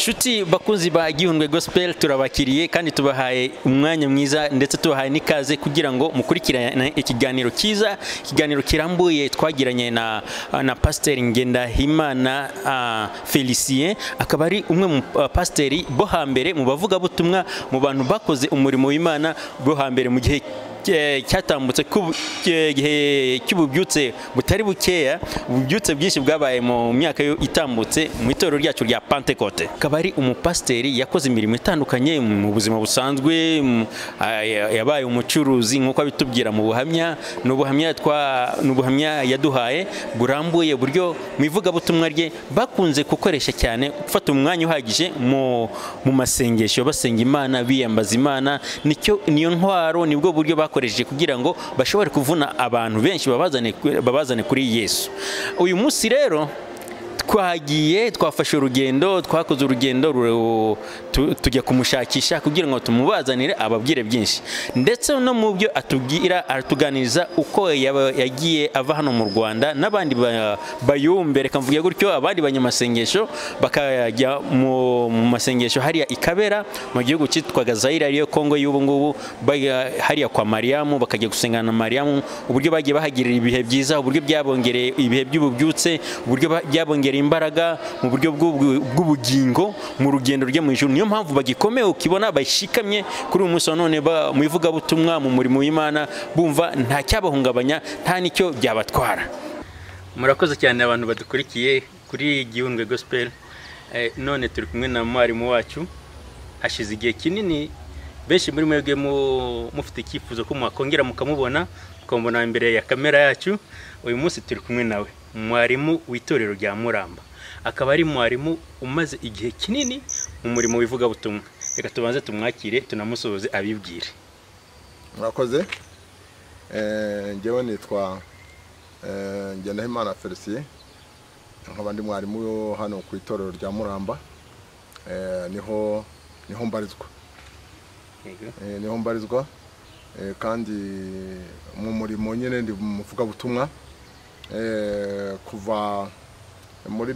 Nshuti bakunzi ba Gihundwe Gospel, turabakiriye kandi tubahaye umwanya mwiza ndetse tubahaye n'ikaze kugira ngo mukurikirane ikiganiro kiza, ikiganiro kirambuye twagiranye na Pasteur Ngendahimana Felicien, akaba ari umwe mu pasteri bo hambere mu bavuga butumwa, mu bantu bakoze umurimo w'Imana bo hambere mu gihe cyatambutse gihe cy'ububyutse butari bukeya, ububyutse bwinshi bwabaye mu myaka itambutse mu itorero ryacu rya Pentecote. Akaba ari umupasteri yakoze imirimo itandukanye mu buzima busanzwe, yabaye umucuruzi nk'uko abitubwira mu buhamya, n'ubuhamya yaduhaye burambuye buryo mu ivugabutumwa rye bakunze gukoresha cyane gufata umwanya uhagije mu masengesho, basenga Imana, biyambaza Imana. Niyo ntwaro, nibwo buryo bakoresheje kugira ngo bashobore kuvuna abantu benshi babazane kuri Yesu. Uyu munsi rero twafashe urugendo, twakoze urugendo tujya kumushakisha kugira ngo tumubazanire ababwire byinshi, ndetse no mu byo atubwira aratuganiriza uko yagiye ava hano mu Rwanda n'abandi bayumbe, reka mvuge gutyo, abandi banyamasengesho bakajya mu masengesho hariya Ikabera mu gihugu cyitwaga Zaire, ariyo Kongo y'ubu ngubu, hariya kwa Mariamu, bakajya gusengana na Mariamu, uburyo bagiye bahagirira ibihe byiza, uburyo byabongereye ibihe by'ububyutse, uburyo byabongereye imbaraga mu buryo bw'ubugingo mu rugendo rye mu ijuru. Niyo mpamvu bagikomeye ukibona bashikamye kuri uyu munsi wa none mu ivugabutumwa, mu murimo w'Imana, bumva nta cyabahungabanya, nta nicyo byabatwara. Murakoze cyane abantu badukurikiye kuri Gihundwe Gospel. None turi kumwe na mwarimu wacu, hashize igihe kinini benshi muri mwebwe mufite icyifuzo ko mwakongera mukamubona, mukamubona imbere ya kamera yacu. Uyu munsi turi kumwe nawe, mwarimu w'itorero rya Muramba, akaba ari mwarimu umaze igihe kinini mu murimo w'ivugabutumwa. Reka tubanze tumwakire tunamusohoze abibwire. Murakoze. Ngewe nitwa Ngendahimana Felicien, nkaba ndi mwarimu hano ku itorero rya Muramba. Niho mbarizwa. Niho mbarizwa kandi mu murimo nyine ndi muvugabutumwa kuva muri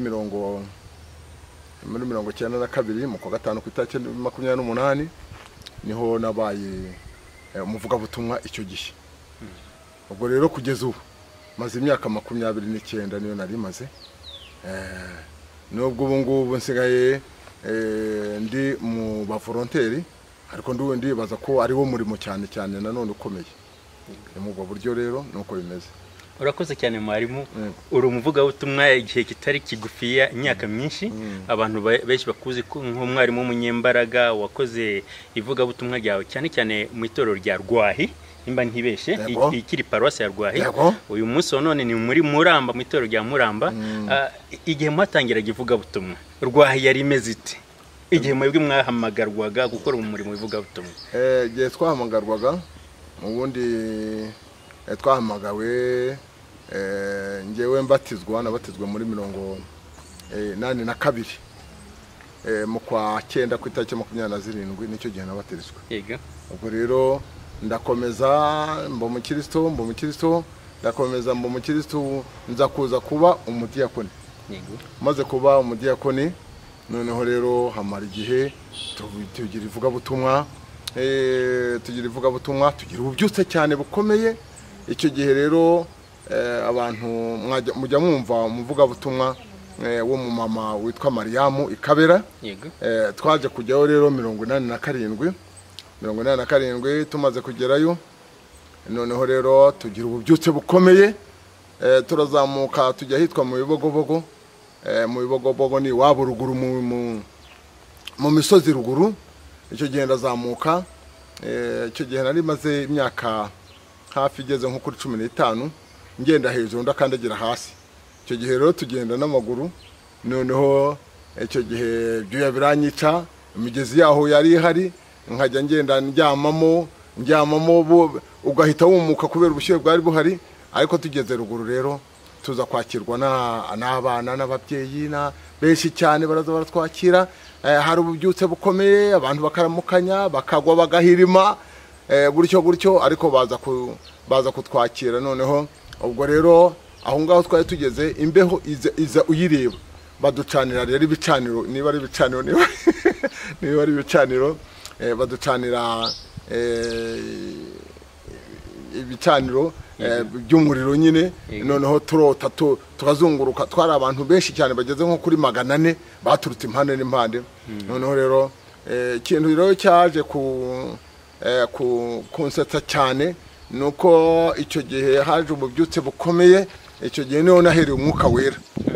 1992 mu kwa gatanu ku itariki 28 niho nabaye umuvugabutumwa icyo gihe. Ubwo rero kugeza ubu maze imyaka 29 niyo nari maze, nubwo ubu ngubu nsigaye ndi mu bavolonteri, ariko ndibaza ko ari wo murimo cyane cyane nanone ukomeye. Mu bwo buryo rero nuko bimeze. Urakoze cyane mwarimu, uri umuvugabutumwa igihe kitari kigufiya, imyaka myinshi. Abantu benshi bakuzi nk'umwarimu w'umunyembaraga wakoze ivugabutumwa ryawe cyane cyane mu itorero rya Rwahi, nimba ntibeshe, ikiri paruwasi ya Rwahi. Uyu munsi wa none ni muri Muramba, mu itorero rya Muramba. Igihe mwatangira ivugabutumwa, Rwahi yari imeze ite? Igihe mwebwe mwahamagarwaga gukora umurimo w'ivugabutumwa? Igihe twahamagarwaga, ubundi twahamagawe, ngewe nabatizwa muri 1982 mu kwa 9 ku itariki 27 nicyo gihe nabatizwa. Yego. Ubwo rero ndakomeza mba umukristo, ndakomeza mba umukristo, nza kuza kuba umudiyakoni. Yego. Maze kuba umudiyakoni, noneho rero hamara igihe tugira ivugabutumwa, tugira ububyutse cyane bukomeye. Icyo gihe rero abantu mujya mwumva umuvugabutumwa w'umumama witwa Mariamu Ikabera. Yego. Twaje kujyaho rero 87 tumaze kugerayo, noneho rero tugira ububyutse bukomeye, turazamuka tujya hitwa mu Bibogobogo. Mu Bibogobogo ni wabo ruguru mu misozi ruguru. Icyo gihe ndazamuka, icyo gihe nari maze imyaka hafi igeze nko kuri 15 ngenda hejuru ndakandagira hasi. Icyo gihe rero tugenda n'amaguru, noneho icyo gihe byuya biranyica, imigezi yaho yari ihari, nkajya ngenda ndyamamo ugahita wumuka kubera ubushyuhe bwari buhari. Ariko tugeze ruguru rero tuza kwakirwa n'abana n'ababyeyi benshi cyane, baraza baratwakira. Hari ububyutse bukomeye, abantu bakaramukanya, bakagwa bagahirima, gutyo, ariko baza kutwakira. Noneho ubwo rero aho ngaho twari tugeze, imbeho iza uyireba baducanira rero ibicaniro, niba ari ibicaniro niba ari ibicaniro, baducanira ibicaniro by'umuriro nyine. Noneho turota tukazunguruka, twari abantu benshi cyane bageze nko kuri 400 baturutse impande n'impande. Noneho rero ikintu rero cyaje kunsetsa cyane nuko icyo gihe haje ububyutse bukomeye. Icyo gihe niho nahereye umwuka wera,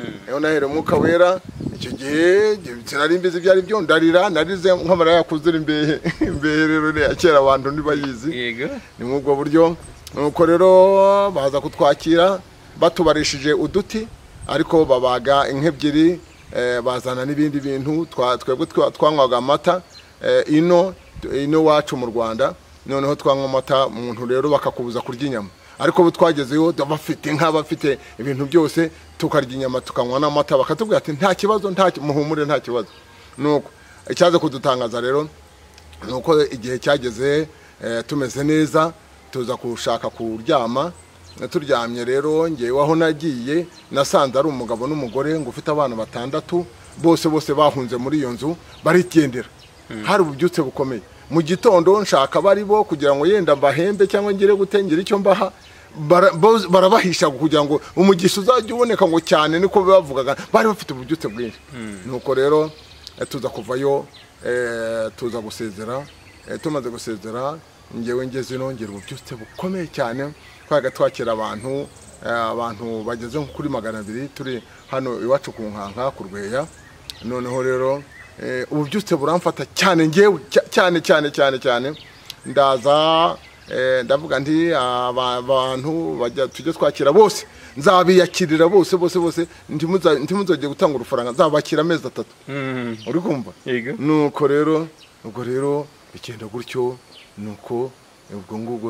icyo gihe sinari mbizi byari byo, ndarira, narize nk'amara yakuzira imbehe rero ya kera abantu ntibayizi. Ni nk'ubwo buryo. Nuko rero baza kutwakira batubarishije uduti, ariko babaga inka ebyiri, bazana n'ibindi bintu. Twebwe twanywaga amata ino wacu mu Rwanda. Noneho twanywa amata, umuntu rero bakakubuza kurya inyama, ariko ubu twagezeyo bafite inka, bafite ibintu byose, tukarya inyama tukanywa n'amata, bakatubwira ati nta kibazo, muhumure, nta kibazo. Nuko icyaje kudutangaza rero nuko igihe cyageze tumeze neza, tuza kushaka kuryama. Turyamye rero ngewe aho nagiye nasanze ari umugabo n'umugore ngo ufite abana 6, bose bahunze muri iyo nzu barigendera. Hari ububyutse bukomeye. Mu gitondo nshaka bari bo kugira ngo yenda mbahembe cyangwa ngire gutengera icyo mbaha, barabahisha kugira ngo umugisha uzajya uboneka ngo cyane, niko bavugaga. Bari bafite ububyutse bwinshi. Nuko rero tuza kuvayo, tuza gusezera. Tumaze gusezera ngewe ngeze nongera ububyutse bukomeye cyane. Twaga twakira abantu bageze kuri 200 turi hano iwacu ku Nkanka ku Rweya. Noneho rero ububyutse buramfata cyane ngewe cyane. Ndaza ndavuga nti abantu bajya tujye twakira bose, nzabiyakirira bose ntimuzajye gutanga urufaranga, nzabakira amezi 3. Uri kumva? Nuko rero ubwo rero ikenda gutyo, nuko ubwo ngubwo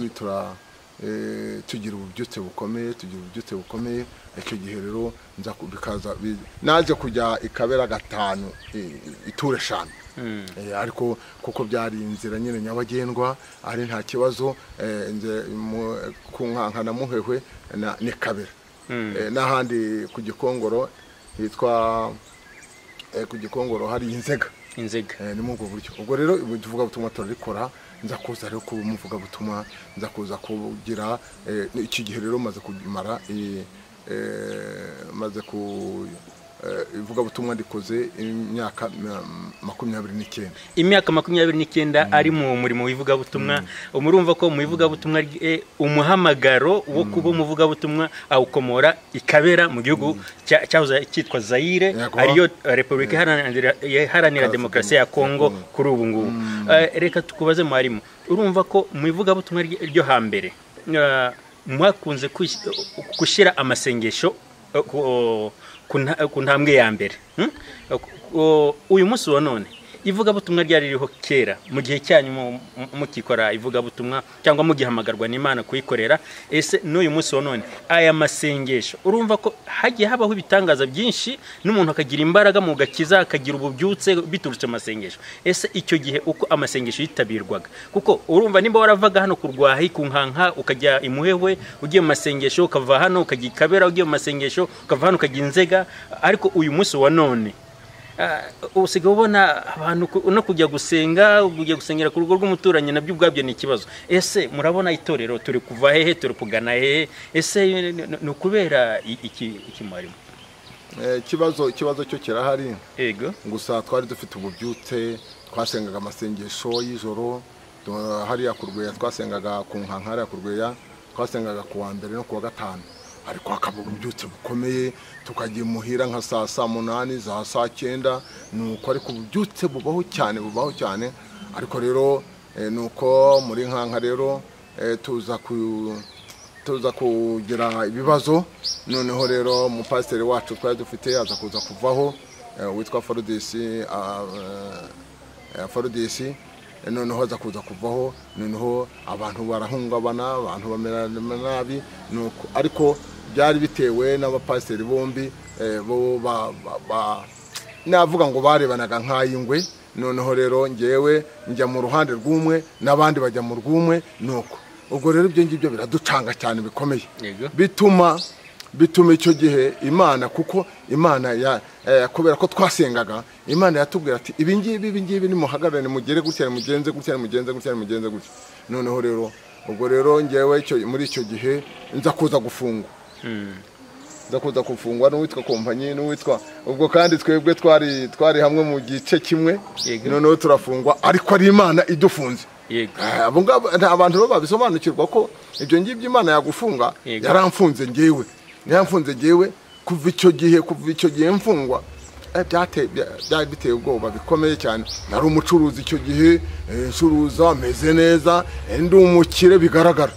tugira ububyutse bukomeye. Icyo gihe rero bikaza naje kujya ikabera 5 iture 5, ariko kuko byari inzira nyine nyabagendwa, ari nta kibazo. Ku Nkanka na Muhehwe ni Kabera, n'ahandi ku Gikongoro hitwa ku Gikongoro hari Inzega. Ni mu bwo buryo. Ubwo rero tuvuga butumwa turarikora, nza kuza rero kumuvuga butumwa, nza kuza kugira iki gihe rero maze kumara ivuga butumwa ndikoze imyaka 29. Imyaka 29 ari mu murimo wivuga butumwa. Umurumva ko mu wivuga butumwa umuhamagaro wo kuba umuvuga butumwa awukomora ikabera mu gihugu cyahoze cyitwa Zaire, ariyo Republika Iharanira Demokarasi ya Kongo kuri ubu ngubu. Reka tukubaze mwarimu, urumva ko mu wivuga butumwa ryo hambere mwakunze gushyira amasengesho ku ntambwe ya mbere. Uyu munsi wa none ivuga butumwa ryari ririho kera mu gihe cyanyu mukikora ivuga butumwa cyangwa mugihamagarwa n'Imana kuyikorera, ese n'uyu munsi wa none aya masengesho urumva ko hagiye habaho ibitangaza byinshi, n'umuntu akagira imbaraga mu gakiza, akagira ububyutse biturutse amasengesho. Ese icyo gihe uko amasengesho yitabirwaga, kuko urumva nimba waravaga hano ku Rwahi ku Nkanka ukajya Imuhehwe, ugiye mu masengesho ukava hano ukajya Ikabera, ugiye mu masengesho ukava hano ukajya Inzega, ariko uyu munsi wa none usiga ubona abantu no kujya gusengera ku rugo rw'umuturanyi nabyo ubwabyo ni ikibazo. Ese murabona itorero turi kuva hehe, turi kugana hehe? Ese no kubera iki mwarimu? Ikibazo cyo kirahari. Yego. Gusa twari dufite ububyutse, twasengaga amasengesho y'ijoro hariya ku Rweya, twasengaga ku Nkanka hariya ku Rweya, twasengaga ku wa mbere no ku wa gatanu, ariko hakaba ububyutse bukomeye. Tukagiye muhira nka saa 8 za saa 9, nuko ariko ububyutse bubaho cyane. Ariko rero nuko muri Nkanka rero tuza kugira ibibazo. Noneho rero umupasiteri wacu twari dufite aza kuza kuvaho, witwa Farudisi. Noneho aza kuza kuvaho, noneho abantu barahungabana, abantu bamera nabi. Nuko ariko byari bitewe n'abapasiteri bombi bo navuga ngo barebanaga nk'ayingwe. Noneho rero ngewe njya mu ruhande rw'umwe n'abandi bajya mu rw'umwe. Nuko ubwo rero ibyo ngibyo biraducanga cyane bikomeye, bituma bituma icyo gihe Imana, kuko Imana kubera ko twasengaga, Imana yatubwira ati ibi ngibi nimuhagarare mugere gutya mugenze gutya mugenze gutya mugenze gutya. Noneho rero ubwo rero ngewe muri icyo gihe nza kuza gufungwa, kuza gufungwa n'uwitwa kompanyi n'uwitwa ubwo, kandi twebwe twari hamwe mu gice kimwe. Noneho turafungwa ariko ari Imana idufunze. Abo ngabo nta bantu bo babisobanukirwa ko ibyo ngibyo Imana yagufunga. Yaramfunze ngewe, kuva icyo gihe mfungwa. Byari biteye ubwoba bikomeye cyane. Nari umucuruzi icyo gihe, ncuruza meze neza, ndi umukire bigaragara,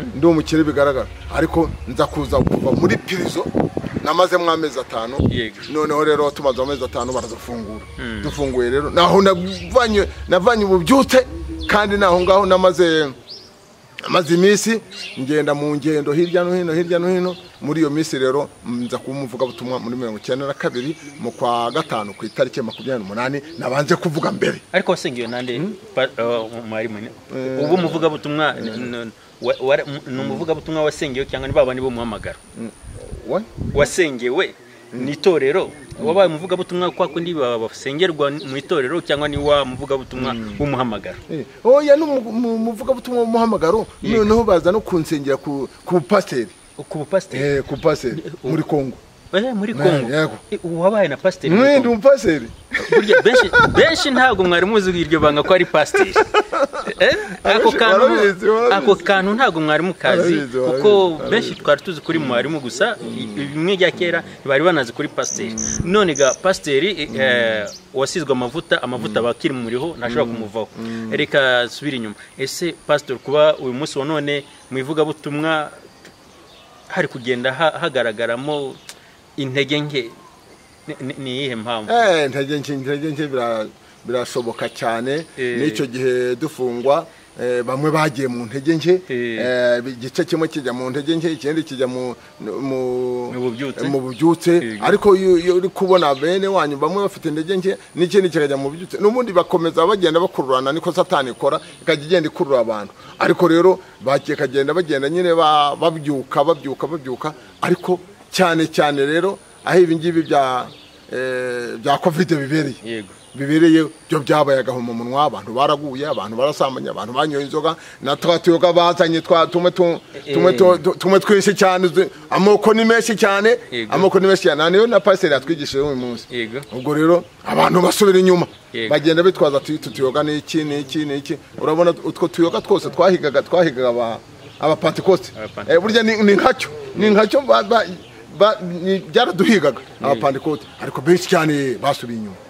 ariko nza kuza kuva muri prison namazemo amezi 5. Noneho rero tumaze amezi 5 barazafungura. Dufunguye rero naho navanye ububyute, kandi naho ngaho namaze iminsi ngenda mu ngendo hirya no hino. Muri iyo minsi rero nza kumuvuga butumwa muri 92 mu kwa gatanu ku itariki 28 nabanje kuvuga mbere. Ariko wasengiwe nande mwari mwe? Ubu muvuga butumwa numuvuga butumwa wasengiwe cyangwa ni babandi bo muhamagara? Wasengewe ni itorero, wabaye muvuga butumwa kwa kundi basengerwa mu itorero, cyangwa ni wa muvuga butumwa w'umuhamagaro? Oya, muvuga butumwa w'umuhamagaro. Noneho baza no kunsengera ku pasiteri. Ku pasiteri? Ku pasiteri muri Kongo. Muri Kongo wabaye na pasiteri? Ndi umupasiteri. Burya benshi ntabwo mwari muzi iryo banga ko ari pasiteri. Ako kantu ntabwo mwari mukazi, kuko benshi twari tuzi kuri mwarimu gusa, bimwe bya kera bari banazi kuri pasiteri. None ga pasiteri wasizwe amavuta bakiri mu muriho ntashobora kumuvaho. Reka subira inyuma. Ese pasiteri, kuba uyu munsi wa none mwivuga butumwa hari kugenda hagaragaramo intege nke, ni iyihe mpamvu? Intege nke birashoboka cyane. N'icyo gihe dufungwa, bamwe bagiye mu ntege nke, igice kimwe kijya mu ntege nke, ikindi kijya mu bubyutse. Ariko iyo uri kubona bene wanyu bamwe bafite intege nke, n'ikindi kikajya mu bubyutse, n'ubundi bakomeza bagenda bakururana, niko Satani ikora, ikajya igenda ikurura abantu. Ariko rero bakagenda bagenda nyine babyuka. Ariko cyane rero aho ibi ngibi bya covid bibereye byo byabaye agahuma munwa. Abantu baraguye, abantu barasambanya, abantu banyoye inzoga, na twatuyoga bazanye tumwe twinshi cyane. Amoko ni menshi cyane. Niyo na pasiteri yatwigishije uyu munsi. Ubwo rero abantu basubira inyuma, bagenda bitwaza tuyoga n'iki. Urabona utwo tuyoga twose twahigaga abapantekoste. Burya ni nkacyo byaraduhigaga abapantekoste, ariko benshi cyane basubiye inyuma.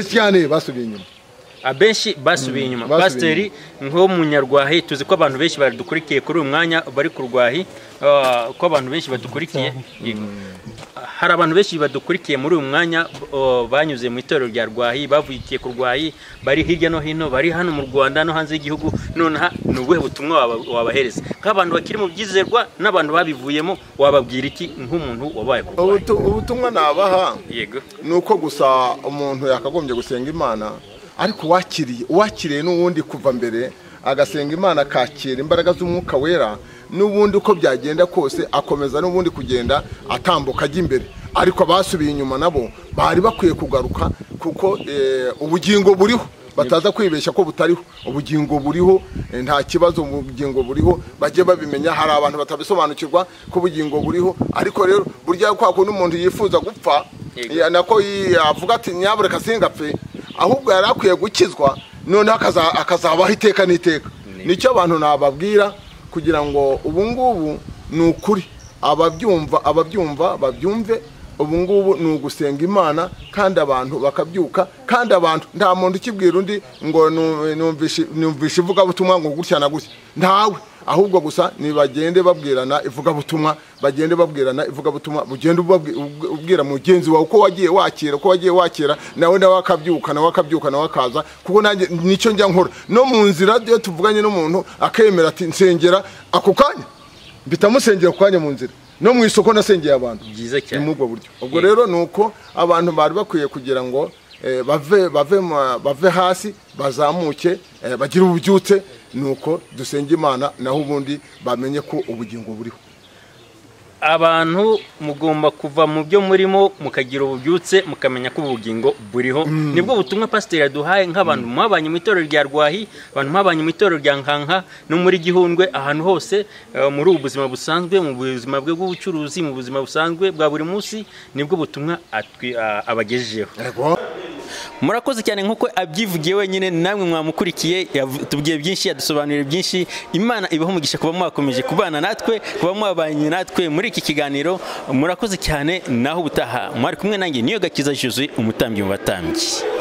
Abenshi basubiye inyuma. Pasiteri, nko mu Nyarwahi tuzi ko abantu benshi badukurikiye kuri uyu mwanya bari ku Rwahi, ko abantu benshi badukurikiye. Hari abantu benshi badukurikiye muri uyu mwanya banyuze mu itorero rya Rwahi, bavukiye ku Rwahi, bari hirya no hino, bari hano mu Rwanda no hanze y'igihugu. None ni ubuhe butumwa wabahereza nk'abantu bakiri mu byizerwa n'abantu babivuyemo? Wababwira iki nk'umuntu wabaye ku Rwahi? Ubutumwa nabaha ni uko gusa umuntu yakagombye gusenga Imana, ariko wakiriye n'ubundi kuva mbere agasenga Imana, akakira imbaraga z'Umwuka Wera, n'ubundi uko byagenda kose akomeza n'ubundi kugenda atambuka ajya imbere. Ariko abasubiye inyuma nabo bari bakwiye kugaruka, kuko ubugingo buriho, bataza kwibeshya ko butariho. Ubugingo buriho, nta kibazo, ubugingo buriho, bajye babimenya. Hari abantu batabisobanukirwa ko ubugingo buriho. Ariko rero burya kwa kundi umuntu yifuza gupfa, nako avuga ati nyabureka singapfe, ahubwo yari akwiye gukizwa, none akazabaho iteka n'iteka. Nicyo abantu nababwira, kugira ngo ubu ngubu ni ukuri ababyumva babyumve. Ubu ngubu ni ugusenga Imana, kandi abantu bakabyuka. Kandi abantu nta muntu ukibwira undi ngo numvishe ivugabutumwa ngo gutya na gutya, ntawe. Ahubwo gusa nibagende babwirana ivugabutumwa, bugende ubwira mugenzi wawe uko wagiye wakira, nawe akabyuka akaza. Kuko nanjye nicyo njya nkora no mu nzira. Iyo tuvuganye n'umuntu akemera ati nsengera, ako kanya bitamusengera ku kanya mu nzira. No mu isoko nasengeye abantu. Byiza cyane. Mu bwo buryo. Ubwo rero nuko abantu bari bakwiye kugira ngo bave hasi, bazamuke, bagire ububyutse. Nuko dusenge Imana, naho ubundi bamenye ko ubugingo buriho. abantu mugomba kuva mu byo murimo mukagira ububyutse mukamenya ko ubugingo buriho nibwo butumwa pasiteri yaduhaye nk'abantu mwabanye mu itorero rya Rwahi abantu mwabanye mu itorero rya Nkanka no muri Gihundwe ahantu hose muri ubu buzima busanzwe mu buzima bwe bw'ubucuruzi mu buzima busanzwe bwa buri munsi nibwo butumwa abagejejeho. Murakoze cyane nkuko abyivugiye wenyine namwe mwamukurikiye tubwiye byinshi yadusobanurira byinshi. Imana ibaho umugisha kuba mwakomeje kubana natwe kuba mwabanye natwe muri iki kiganiro. Murakoze cyane naho ubutaha mwari kumwe nanjye Niyogakiza Josué umutambyi mu batambyi.